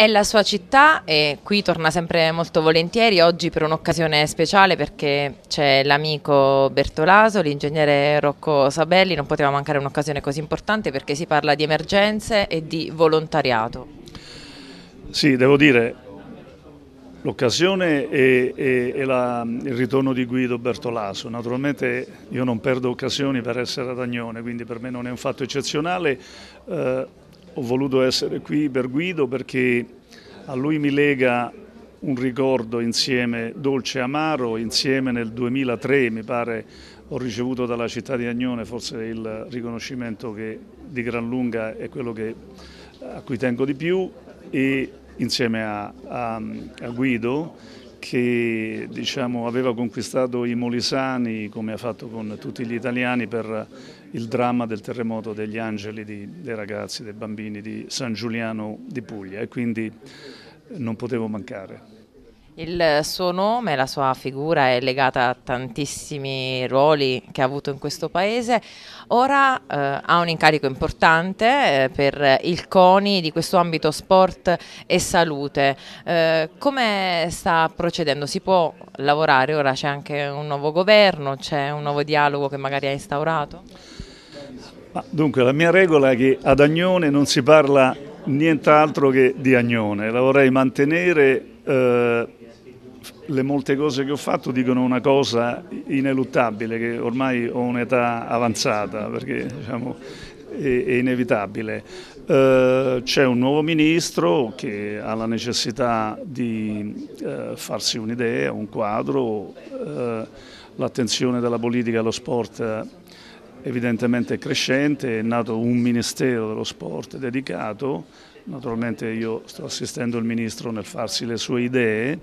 È la sua città e qui torna sempre molto volentieri, oggi per un'occasione speciale perché c'è l'amico Bertolaso, l'ingegnere Rocco Sabelli, non poteva mancare un'occasione così importante perché si parla di emergenze e di volontariato. Sì, devo dire, l'occasione è il ritorno di Guido Bertolaso. Naturalmente io non perdo occasioni per essere ad Agnone, quindi per me non è un fatto eccezionale. Ho voluto essere qui per Guido perché a lui mi lega un ricordo insieme dolce e amaro. Insieme nel 2003, mi pare, ho ricevuto dalla città di Agnone forse il riconoscimento che di gran lunga è quello a cui tengo di più, e insieme a Guido, che diciamo, aveva conquistato i Molisani, come ha fatto con tutti gli italiani, per il dramma del terremoto degli angeli, dei ragazzi, dei bambini di San Giuliano di Puglia, e quindi non potevo mancare. Il suo nome, la sua figura è legata a tantissimi ruoli che ha avuto in questo paese. Ora ha un incarico importante per il CONI di questo ambito sport e salute. Come sta procedendo? Si può lavorare? Ora c'è anche un nuovo governo, c'è un nuovo dialogo che magari ha instaurato? Dunque, la mia regola è che ad Agnone non si parla nient'altro che di Agnone. La vorrei mantenere. Le molte cose che ho fatto dicono una cosa ineluttabile, che ormai ho un'età avanzata, perché diciamo, è inevitabile. C'è un nuovo ministro che ha la necessità di farsi un'idea, un quadro. L'attenzione della politica allo sport evidentemente è crescente, è nato un ministero dello sport dedicato. Naturalmente io sto assistendo il ministro nel farsi le sue idee.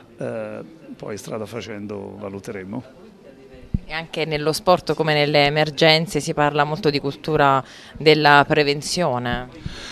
Poi strada facendo valuteremo. E anche nello sport come nelle emergenze si parla molto di cultura della prevenzione.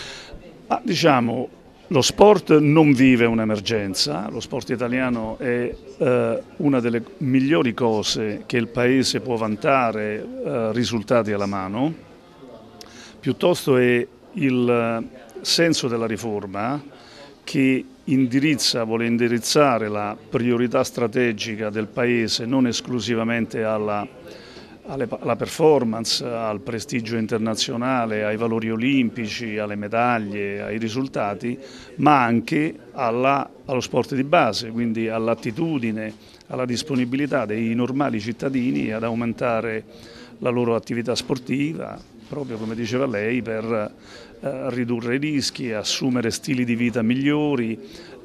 Diciamo, lo sport non vive un'emergenza, lo sport italiano è una delle migliori cose che il Paese può vantare, risultati alla mano. Piuttosto è il senso della riforma che vuole indirizzare la priorità strategica del Paese non esclusivamente alla performance, al prestigio internazionale, ai valori olimpici, alle medaglie, ai risultati, ma anche allo sport di base, quindi all'attitudine, alla disponibilità dei normali cittadini ad aumentare la loro attività sportiva, proprio come diceva lei, per ridurre i rischi, assumere stili di vita migliori,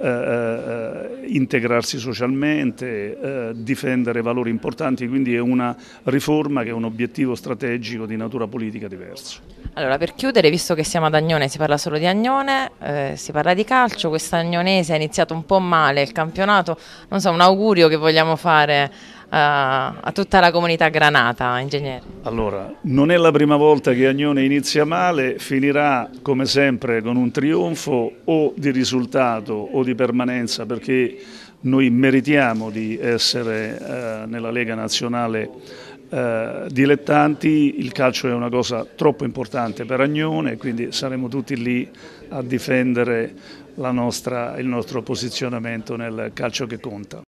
integrarsi socialmente, difendere valori importanti. Quindi è una riforma che è un obiettivo strategico di natura politica diverso. Allora, per chiudere, visto che siamo ad Agnone, si parla solo di Agnone, si parla di calcio, questa Agnonese ha iniziato un po' male il campionato, non so, un augurio che vogliamo fare a tutta la comunità granata, ingegnere. Allora, non è la prima volta che Agnone inizia male, finirà come sempre con un trionfo o di risultato o di permanenza, perché noi meritiamo di essere nella Lega Nazionale dilettanti. Il calcio è una cosa troppo importante per Agnone, quindi saremo tutti lì a difendere il nostro posizionamento nel calcio che conta.